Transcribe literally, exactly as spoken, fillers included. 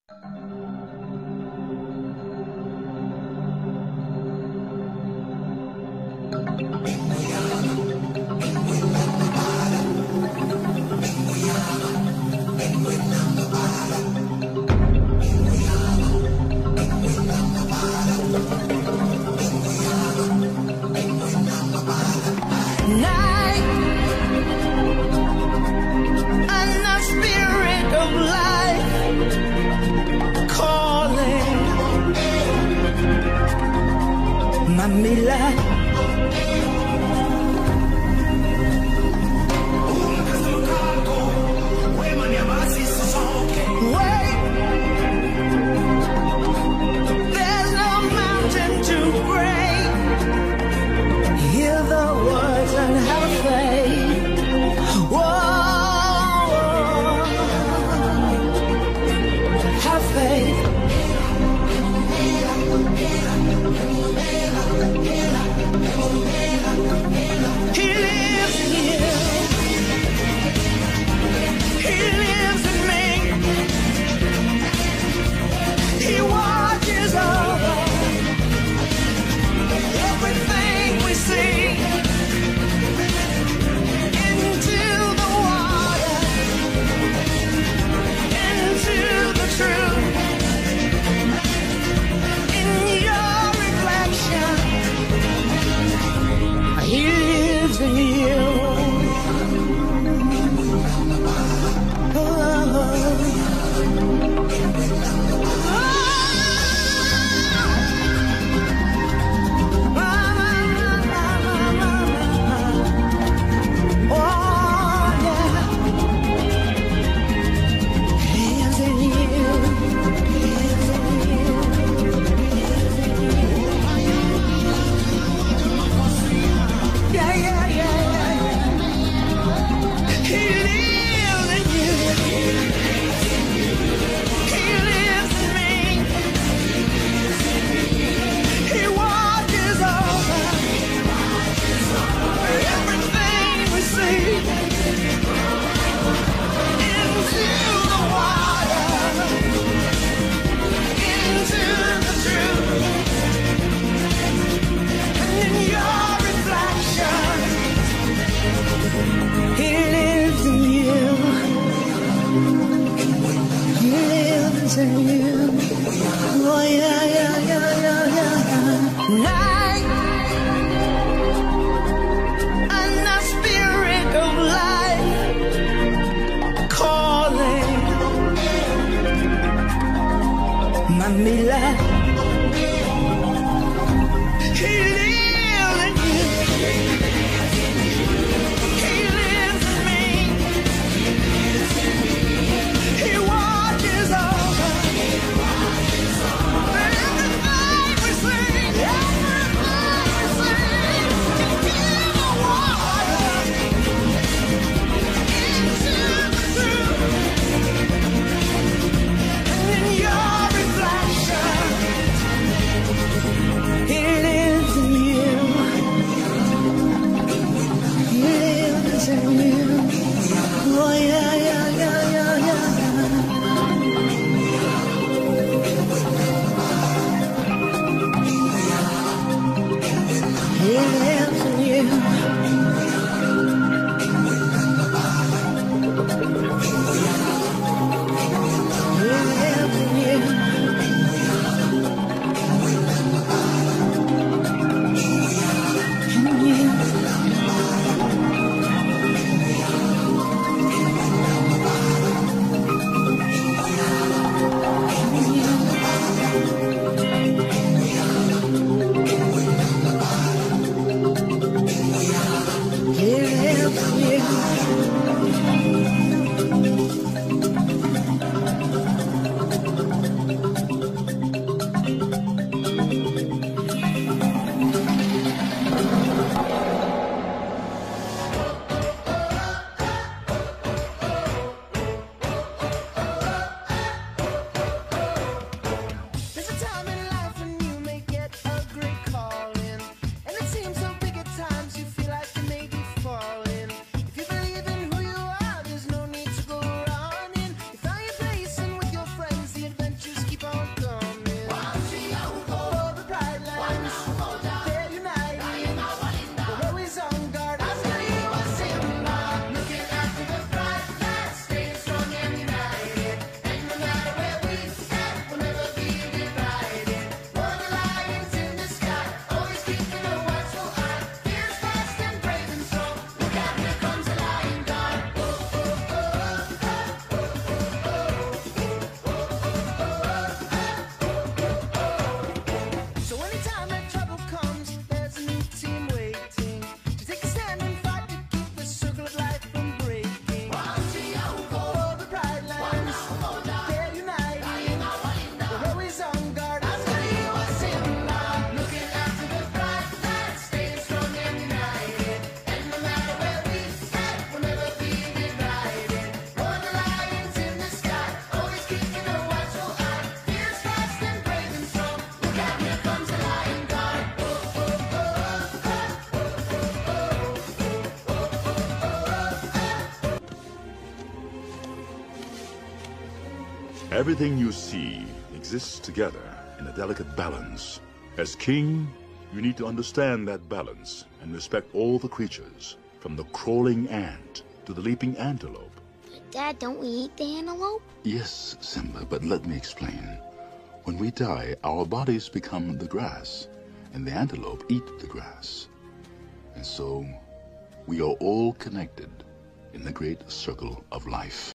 He lives in you. Everything you see exists together in a delicate balance. As king, you need to understand that balance and respect all the creatures, from the crawling ant to the leaping antelope. But Dad, don't we eat the antelope? Yes, Simba, but let me explain. When we die, our bodies become the grass, and the antelope eat the grass. And so, we are all connected in the great circle of life.